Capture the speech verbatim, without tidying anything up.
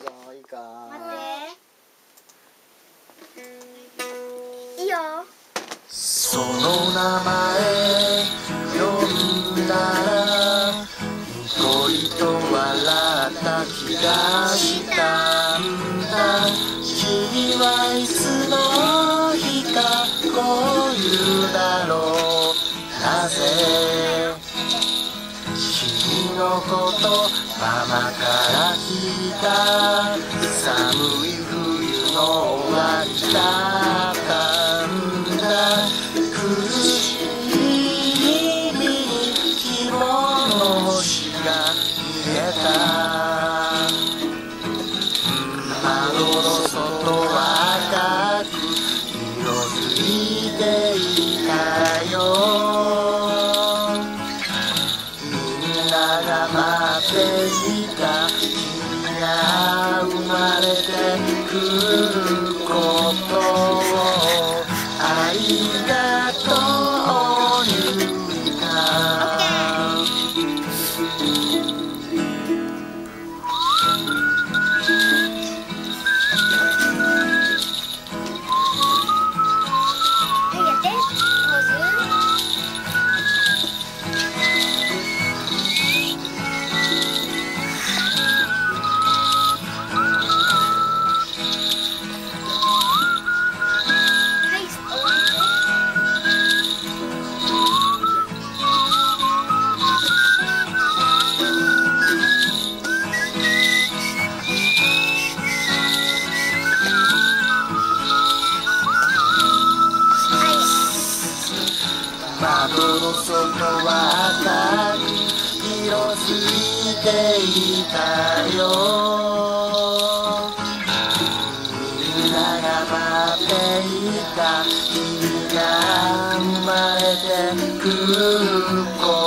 ぞ、いいか。 待っていいよ。 その名前呼んだらニコリと笑った気がしたんだ。君はいつの日かこう言うだろう。なぜ君のことママから聞いた。寒い冬の終わりだったんだ。苦しい日に希望の星が見えた。窓の外は赤く色づいていたよ。みんなが待っていた君が生まれてくることをありがとう言うか。窓の外は赤く色づいていたよ。みんなが待っていた君が生まれてくること